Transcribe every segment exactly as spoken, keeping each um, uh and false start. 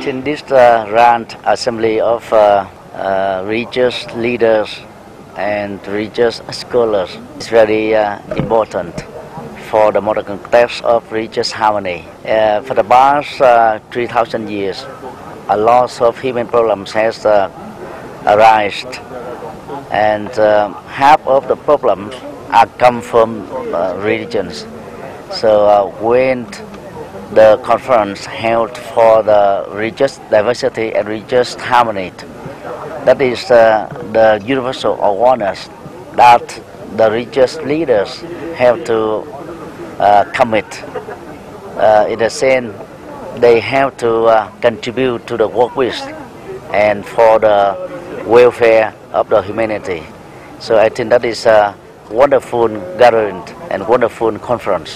In this uh, grand assembly of uh, uh, religious leaders and religious scholars, it's very uh, important for the modern context of religious harmony. Uh, for the past uh, three thousand years, a lot of human problems has uh, arisen, and uh, half of the problems are come from uh, religions. So uh, when the conference held for the religious diversity and religious harmony, that is uh, the universal awareness that the religious leaders have to uh, commit. Uh, in a sense, they have to uh, contribute to the work with and for the welfare of the humanity. So I think that is a wonderful gathering and wonderful conference.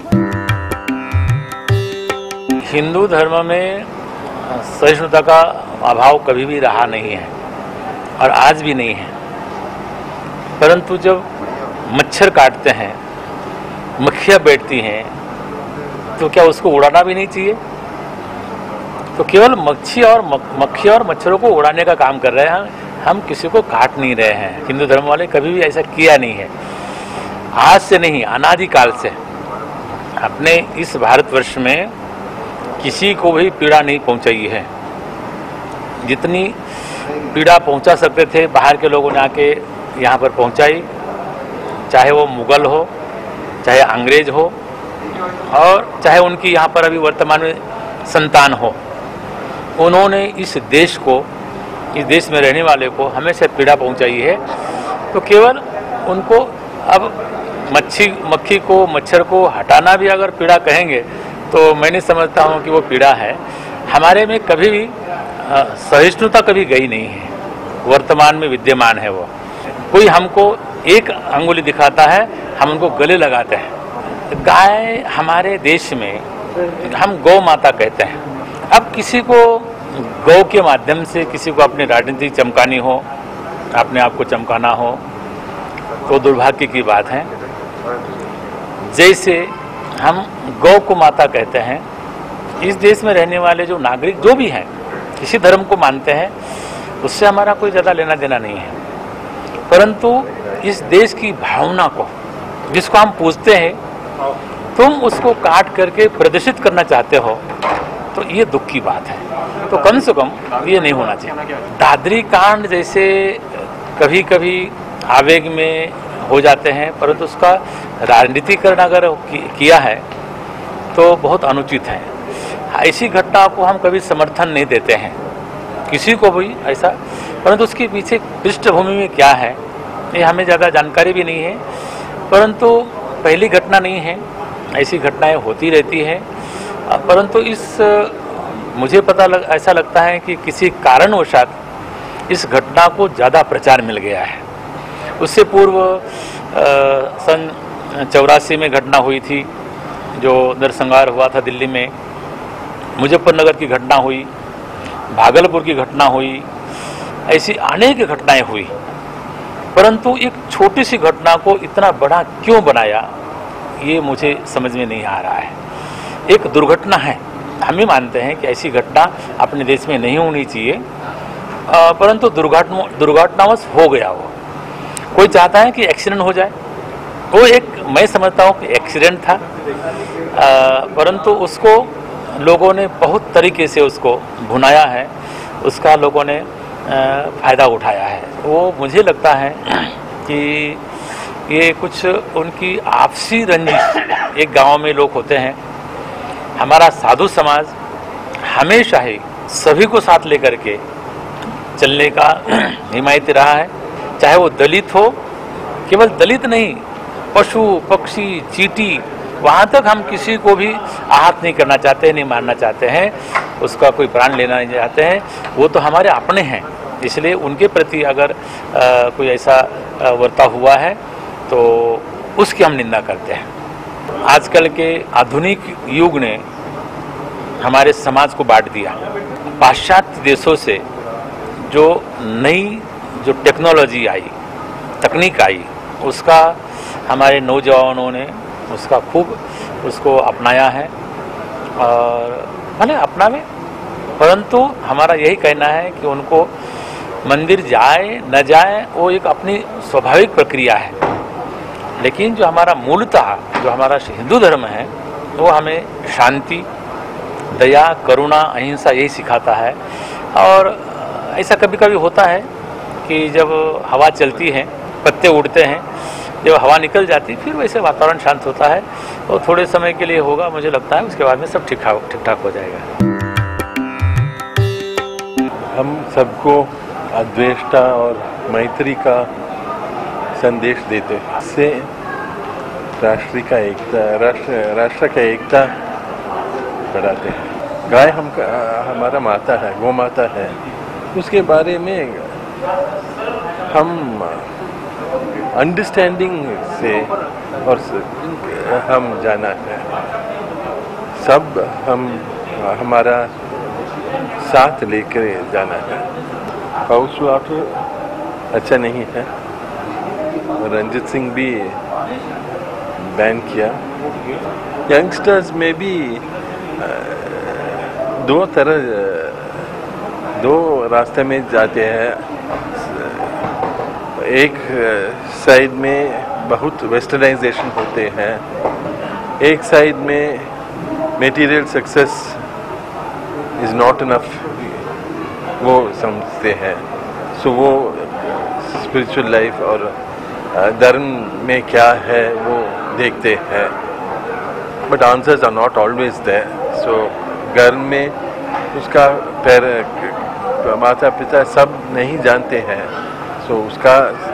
Hindu धर्म में सहिष्णुता का अभाव कभी भी रहा नहीं है और आज भी नहीं है, परंतु जब मच्छर काटते हैं, मक्खियाँ बैठती हैं, तो क्या उसको उड़ाना भी नहीं चाहिए? तो केवल मक्खी और मक्खी और मच्छरों को उड़ाने का काम कर रहे हैं, हम किसी को काट नहीं रहे हैं। हिंदू धर्म वाले कभी भी ऐसा किया नहीं है, आज से नहीं, अनादिकाल से अपने इस भारतवर्ष में किसी को भी पीड़ा नहीं पहुंचाई है। जितनी पीड़ा पहुंचा सकते थे बाहर के लोगों ने आके यहाँ पर पहुंचाई, चाहे वो मुगल हो, चाहे अंग्रेज हो, और चाहे उनकी यहाँ पर अभी वर्तमान में संतान हो। उन्होंने इस देश को, इस देश में रहने वाले को हमेशा पीड़ा पहुंचाई है। तो केवल उनको अब मच्छी मक्खी को, मच्छर को हटाना भी अगर पीड़ा कहेंगे तो मैं नहीं समझता हूँ कि वो पीड़ा है। हमारे में कभी भी सहिष्णुता कभी गई नहीं है, वर्तमान में विद्यमान है। वो कोई हमको एक अंगुली दिखाता है, हम उनको गले लगाते हैं। गाय हमारे देश में हम गौ माता कहते हैं। अब किसी को गौ के माध्यम से किसी को अपनी राजनीति चमकानी हो, अपने आप को चमकाना हो, तो दुर्भाग्य की बात है। जैसे हम गौ को माता कहते हैं, इस देश में रहने वाले जो नागरिक जो भी हैं, किसी धर्म को मानते हैं, उससे हमारा कोई ज़्यादा लेना देना नहीं है, परंतु इस देश की भावना को, जिसको हम पूजते हैं, तुम उसको काट करके प्रदर्शित करना चाहते हो, तो ये दुख की बात है। तो कम से कम ये नहीं होना चाहिए। दादरी कांड जैसे कभी कभी आवेग में हो जाते हैं, परंतु उसका राजनीतिकरण अगर किया है तो बहुत अनुचित है। ऐसी घटना को हम कभी समर्थन नहीं देते हैं, किसी को भी ऐसा, परंतु उसके पीछे पृष्ठभूमि में क्या है ये हमें ज़्यादा जानकारी भी नहीं है। परंतु पहली घटना नहीं है, ऐसी घटनाएं होती रहती है, परंतु इस मुझे पता लग, ऐसा लगता है कि किसी कारणवशात इस घटना को ज़्यादा प्रचार मिल गया है। उससे पूर्व सन चौरासी में घटना हुई थी, जो नरसंहार हुआ था दिल्ली में, मुजफ्फरनगर की घटना हुई, भागलपुर की घटना हुई, ऐसी अनेक घटनाएं हुई, परंतु एक छोटी सी घटना को इतना बड़ा क्यों बनाया ये मुझे समझ में नहीं आ रहा है। एक दुर्घटना है, हम ही मानते हैं कि ऐसी घटना अपने देश में नहीं होनी चाहिए, परंतु दुर्घटना दुर्घटनावश हो गया। वो कोई चाहता है कि एक्सीडेंट हो जाए, वो एक, मैं समझता हूँ कि एक्सीडेंट था, आ, परंतु उसको लोगों ने बहुत तरीके से उसको भुनाया है, उसका लोगों ने फ़ायदा उठाया है। वो मुझे लगता है कि ये कुछ उनकी आपसी रंजिश, एक गांव में लोग होते हैं, हमारा साधु समाज हमेशा ही सभी को साथ लेकर के चलने का हिमायती रहा है, चाहे वो दलित हो, केवल दलित नहीं, पशु पक्षी चींटी, वहाँ तक हम किसी को भी आहत नहीं करना चाहते, नहीं मारना चाहते हैं, उसका कोई प्राण लेना नहीं चाहते हैं। वो तो हमारे अपने हैं, इसलिए उनके प्रति अगर आ, कोई ऐसा वर्ताव हुआ है तो उसकी हम निंदा करते हैं। आजकल के आधुनिक युग ने हमारे समाज को बांट दिया। पाश्चात्य देशों से जो नई जो टेक्नोलॉजी आई, तकनीक आई, उसका हमारे नौजवानों ने उसका खूब उसको अपनाया है, और भले अपनावे, परंतु हमारा यही कहना है कि उनको मंदिर जाए न जाए वो एक अपनी स्वाभाविक प्रक्रिया है, लेकिन जो हमारा मूलतः जो हमारा हिंदू धर्म है वो हमें शांति, दया, करुणा, अहिंसा यही सिखाता है। और ऐसा कभी कभी होता है कि जब हवा चलती है, पत्ते उड़ते हैं, जब हवा निकल जाती फिर वैसे वातावरण शांत होता है और थोड़े समय के लिए होगा, मुझे लगता है उसके बाद में सब ठीक ठाक ठीक ठाक हो जाएगा। हम सबको अद्वेष्टा और मैत्री का संदेश देते हैं। इससे राष्ट्र का एकता राष्ट्र राष्ट्र का एकता बढ़ाते हैं। गाय हम हमारा माता है, गौ माता है, उसके बारे में हम अंडरस्टैंडिंग से और हम जाना है। सब हम हमारा साथ लेकर जाना है। हाउस वाटर अच्छा नहीं है, रंजित सिंह भी बैन किया। यंगस्टर्स में भी दो तरह दो रास्ते में जाते हैं। एक साइड में बहुत वेस्टर्नाइजेशन होते हैं, एक साइड में material success is not enough वो समझते हैं। सो वो स्पिरिचुअल लाइफ और धर्म में क्या है वो देखते हैं, but answers are not always there. So घर में उसका पैर माता पिता सब नहीं जानते हैं, सो so, उसका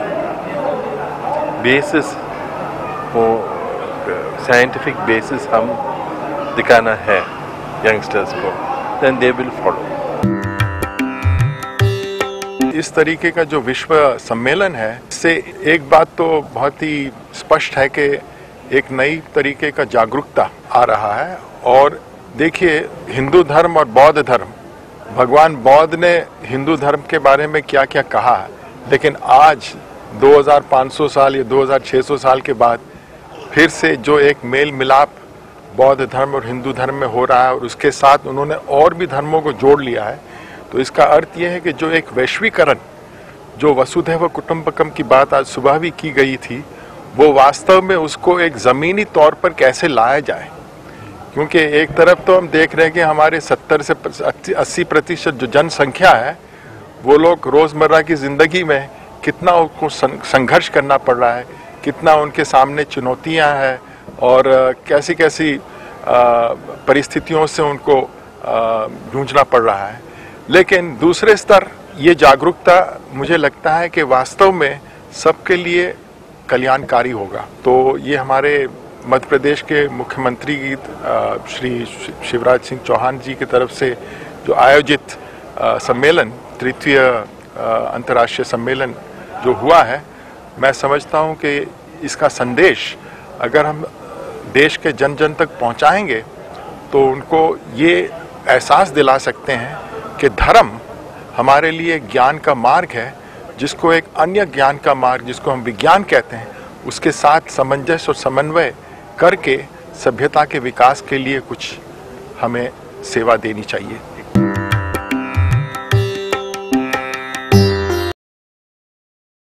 बेसिस वो साइंटिफिक बेसिस हम दिखाना है यंगस्टर्स को, देन दे विल फॉलो। इस तरीके का जो विश्व सम्मेलन है, इससे एक बात तो बहुत ही स्पष्ट है कि एक नई तरीके का जागरूकता आ रहा है। और देखिए, हिंदू धर्म और बौद्ध धर्म, भगवान बौद्ध ने हिंदू धर्म के बारे में क्या क्या कहा है, लेकिन आज दो हज़ार पाँच सौ साल या दो हज़ार छह सौ साल के बाद फिर से जो एक मेल मिलाप बौद्ध धर्म और हिंदू धर्म में हो रहा है, और उसके साथ उन्होंने और भी धर्मों को जोड़ लिया है, तो इसका अर्थ यह है कि जो एक वैश्वीकरण, जो वसुधैव कुटुंबकम की बात आज सुबह भी की गई थी, वो वास्तव में उसको एक ज़मीनी तौर पर कैसे लाया जाए। क्योंकि एक तरफ तो हम देख रहे हैं कि हमारे सत्तर से अस्सी प्रतिशत जो जनसंख्या है, वो लोग रोज़मर्रा की ज़िंदगी में कितना उनको संघर्ष करना पड़ रहा है, कितना उनके सामने चुनौतियां हैं और कैसी कैसी परिस्थितियों से उनको जूझना पड़ रहा है। लेकिन दूसरे स्तर ये जागरूकता मुझे लगता है कि वास्तव में सबके लिए कल्याणकारी होगा। तो ये हमारे मध्य प्रदेश के मुख्यमंत्री श्री शिवराज सिंह चौहान जी की तरफ से जो आयोजित सम्मेलन, तृतीय अंतर्राष्ट्रीय सम्मेलन जो हुआ है, मैं समझता हूँ कि इसका संदेश अगर हम देश के जन जन तक पहुँचाएंगे तो उनको ये एहसास दिला सकते हैं कि धर्म हमारे लिए ज्ञान का मार्ग है, जिसको एक अन्य ज्ञान का मार्ग, जिसको हम विज्ञान कहते हैं, उसके साथ सामंजस्य और समन्वय करके सभ्यता के विकास के लिए कुछ हमें सेवा देनी चाहिए।